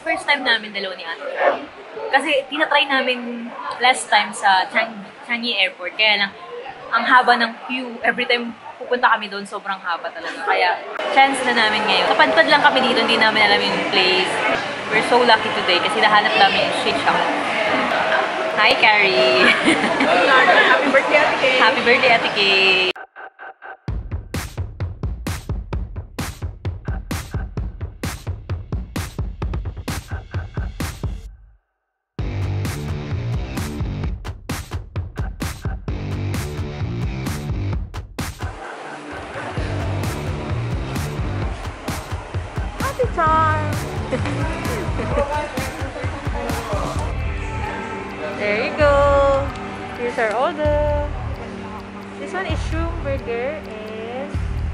first time namin dalawa ni Ate. Kasi tinatry namin last time sa Changi Airport. Kaya lang, ang haba ng queue. Every time pupunta kami doon, sobrang haba talaga. Kaya, chance na namin ngayon. Napadpad lang kami dito, hindi namin alam yung place. We're so lucky today kasi nahanap namin yung street shop. Hi, Carrie! Happy birthday, Ate Kay! Happy birthday, Ate Kay! There you go. Here's our order. This one is shroom burger and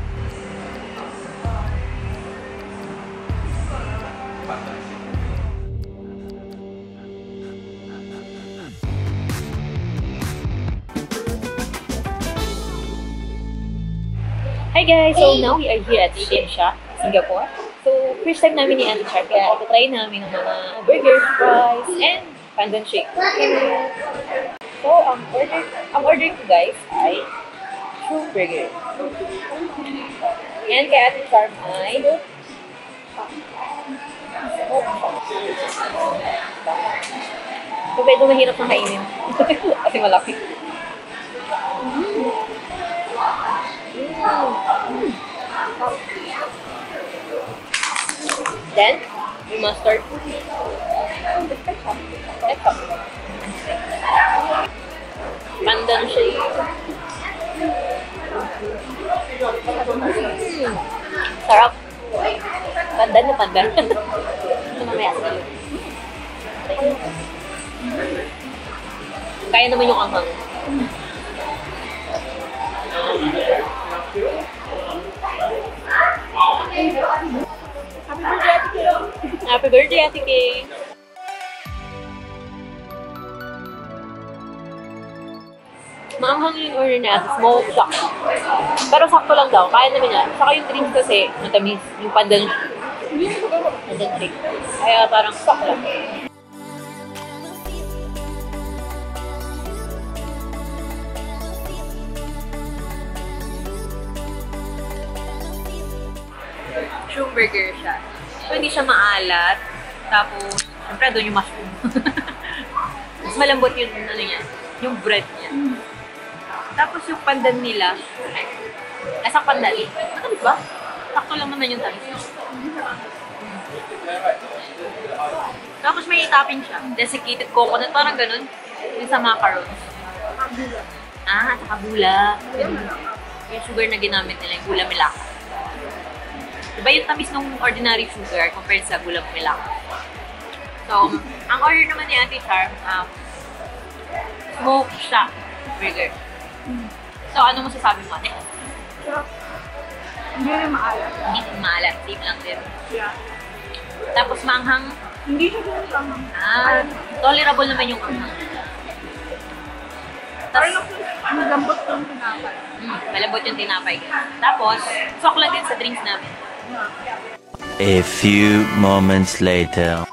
hi guys! So now we are here at Abadilla, Singapore. So first time namin ni Ate Char, kaya ito-try namin ng mga burgers, fries, and pandan shake. So ang ordering ko guys ay shroom burger. And kay Ate Char ay so medyo mahirap na kainin. Kasi malaki. Then, we mustard. Pandan shake. Sarap. Pandan na pandan. Ito mamaya sa iyo. Kaya naman yung anghang. Happy birthday, Ate Kay! Maanghang yung order na ate, smoke shock. Pero sakto lang daw, kaya naman yan. Saka yung drinks kasi, matamis. Yung pandan shake. Kaya parang sakto lang. Shroom burger siya. So, hindi siya maalat. Tapos, syempre doon yung mushroom. Mas malambot yung, ano niya, yung bread niya. Tapos yung pandan nila, asang pandan? Matamis ba? Sakto lang naman yung tamis. Tapos may topping siya. Desiccated coconut, parang ganun. Yung sa macarons. Ah, saka bula. Yung sugar na ginamit nila, yung gula melaka. Diba yung tamis ng ordinary sugar compared sa gula melaka? So, ang order naman ni Ate Char, smoke shock burger. So, ano masasabi mo, Ate? Hindi rin maalat. Hindi rin maalat. Safe lang din. Yeah. Tapos manghang? Hindi siya ganun manghang. Ah, tolerable naman yung manghang. Tapos, malambot yung tinapay. Malambot yung tinapay. Tapos, swak lang din sa drinks namin. A few moments later.